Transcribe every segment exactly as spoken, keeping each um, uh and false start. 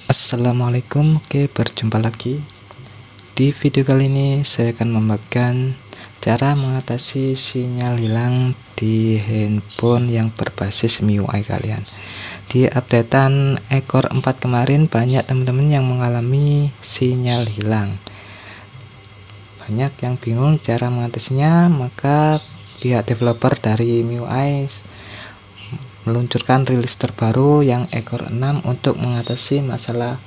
Assalamualaikum, oke berjumpa lagi. Di video kali ini saya akan membagikan cara mengatasi sinyal hilang di handphone yang berbasis M I U I kalian. Di updatean ekor empat kemarin banyak teman-teman yang mengalami sinyal hilang. Banyak yang bingung cara mengatasinya, maka pihak developer dari M I U I meluncurkan rilis terbaru yang ekor enam untuk mengatasi masalah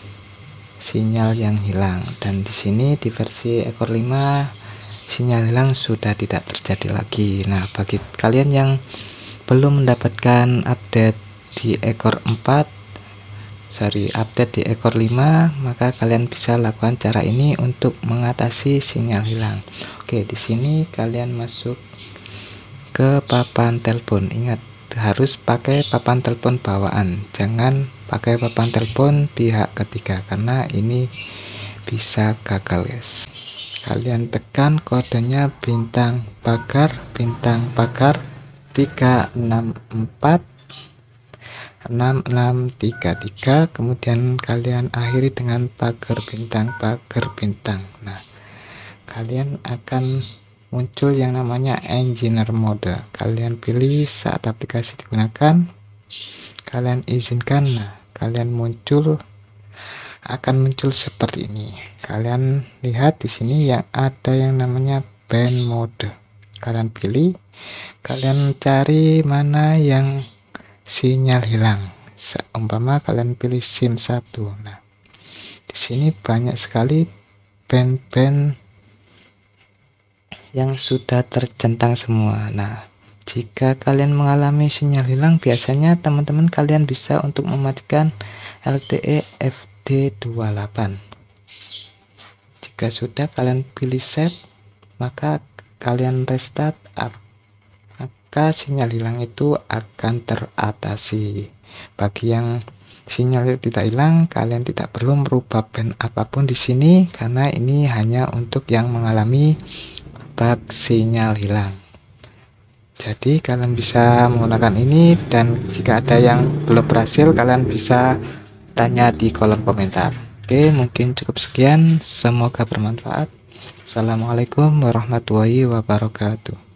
sinyal yang hilang. Dan di sini di versi ekor lima sinyal hilang sudah tidak terjadi lagi. Nah, bagi kalian yang belum mendapatkan update di ekor empat, sorry update di ekor lima, maka kalian bisa lakukan cara ini untuk mengatasi sinyal hilang. Oke, di sini kalian masuk ke papan telepon. Ingat, harus pakai papan telepon bawaan, jangan pakai papan telepon pihak ketiga karena ini bisa gagal, guys. Kalian tekan kodenya bintang pagar bintang pagar tiga enam empat enam enam tiga tiga, kemudian kalian akhiri dengan pagar bintang pagar bintang. Nah, kalian akan muncul yang namanya engineer mode. Kalian pilih saat aplikasi digunakan, kalian izinkan. Nah, kalian muncul akan muncul seperti ini. Kalian lihat di sini yang ada yang namanya band mode. Kalian pilih, kalian cari mana yang sinyal hilang. Seumpama kalian pilih SIM satu. Nah, di sini banyak sekali band-band yang sudah tercentang semua. Nah, jika kalian mengalami sinyal hilang, biasanya teman-teman kalian bisa untuk mematikan L T E F D dua puluh delapan. Jika sudah, kalian pilih save, maka kalian restart up, maka sinyal hilang itu akan teratasi. Bagi yang sinyal tidak hilang, kalian tidak perlu merubah band apapun di sini karena ini hanya untuk yang mengalami bug sinyal hilang. Jadi kalian bisa menggunakan ini, dan jika ada yang belum berhasil kalian bisa tanya di kolom komentar. Oke, mungkin cukup sekian, semoga bermanfaat. Assalamualaikum warahmatullahi wabarakatuh.